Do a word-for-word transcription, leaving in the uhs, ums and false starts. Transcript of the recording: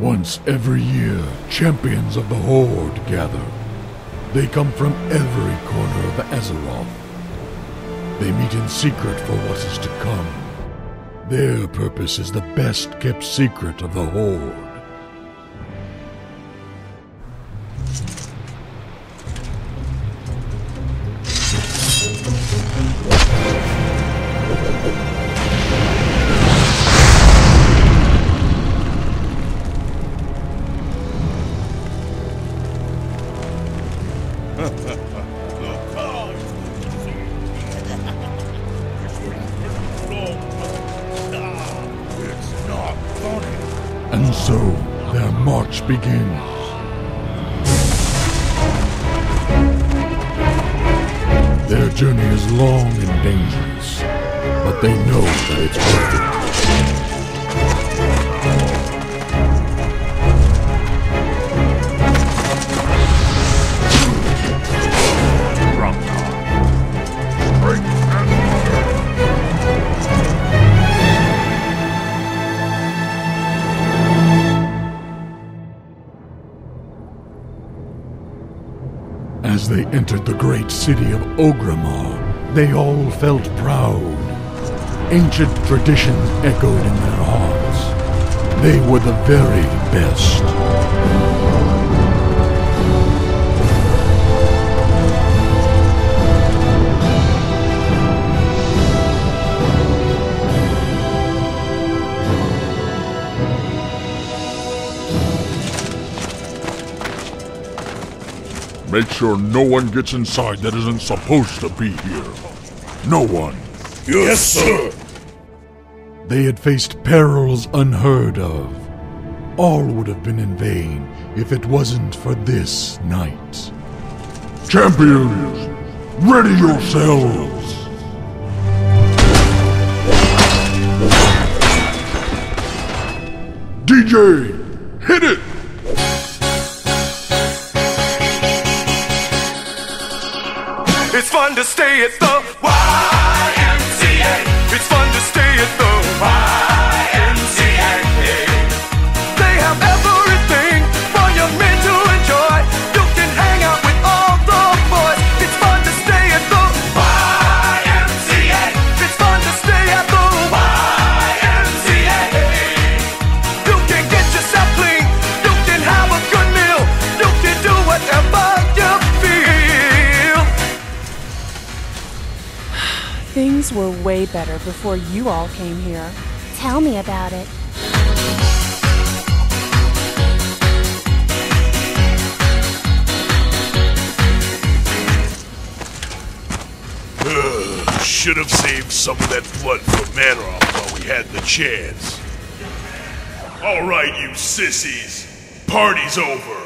Once every year, champions of the Horde gather. They come from every corner of Azeroth. They meet in secret for what is to come. Their purpose is the best-kept secret of the Horde. And so, their march begins. Their journey is long and dangerous, but they know that it's worth it. As they entered the great city of Orgrimmar, they all felt proud. Ancient traditions echoed in their hearts. They were the very best. Make sure no one gets inside that isn't supposed to be here. No one. Yes, sir! They had faced perils unheard of. All would have been in vain if it wasn't for this night. Champions, ready yourselves! D J, hit it! It's fun to stay at the Y M C A. It's fun to stay at the Y M C A. They have everything for your men to enjoy. You can hang out with all the boys. It's fun to stay at the Y M C A. It's fun to stay at the Y M C A. You can get yourself clean. You can have a good meal. You can do whatever you feel. Things were way better before you all came here. Tell me about it. Ugh, should have saved some of that blood for Manroth while we had the chance. Alright, you sissies. Party's over.